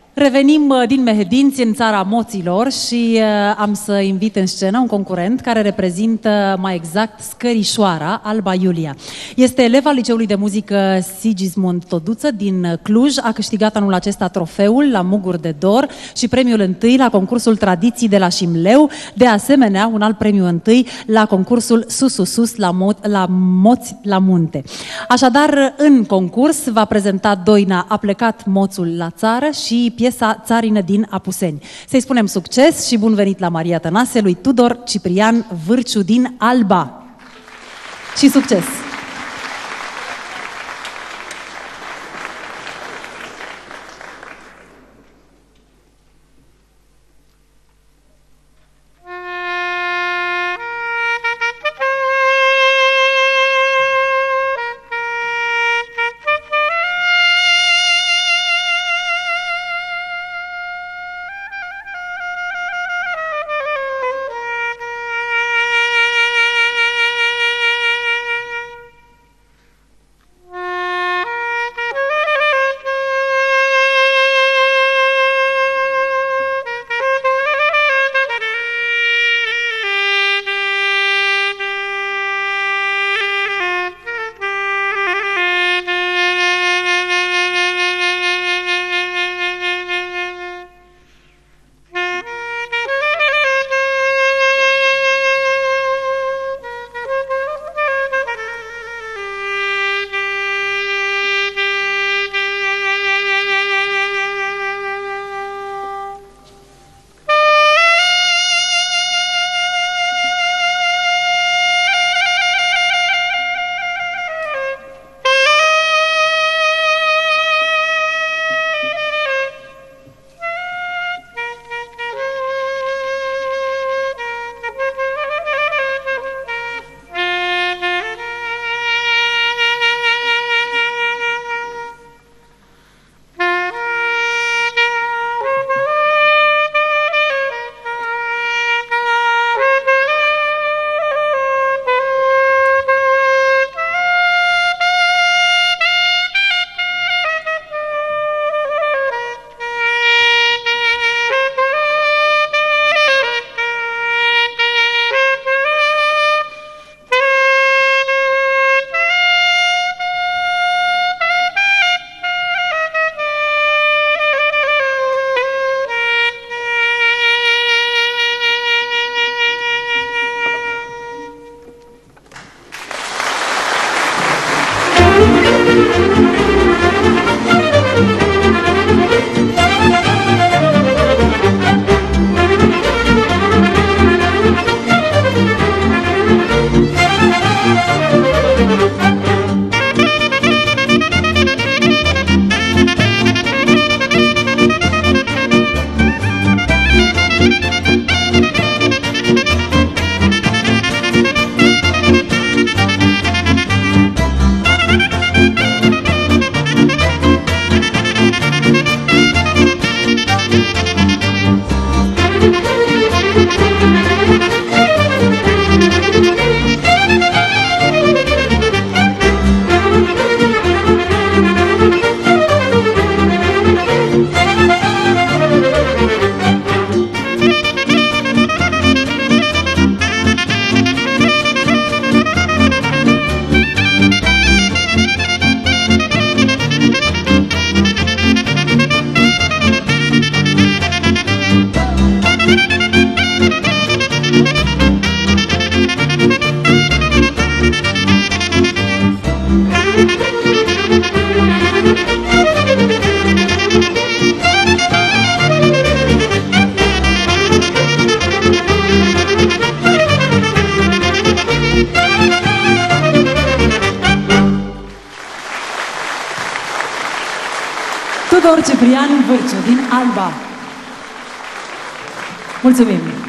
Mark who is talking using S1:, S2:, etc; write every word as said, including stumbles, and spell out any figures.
S1: Revenim din Mehedinți în țara moților și am să invit în scenă un concurent care reprezintă mai exact Scărișoara, Alba Iulia. Este elev al Liceului de Muzică Sigismund Toduță din Cluj, a câștigat anul acesta trofeul la Mugur de Dor și premiul întâi la concursul Tradiții de la Șimleu, de asemenea un alt premiu întâi la concursul Sus Sus Sus la, mo la Moți la Munte. Așadar, în concurs va prezenta Doina A plecat moțul la țară și piesa Țarină din Apuseni. Să-i spunem succes și bun venit la Maria Tănase lui Tudor Ciprian Vârciu din Alba. Și succes! Tudor Ciprian Vârciu din Alba. Mulțumim!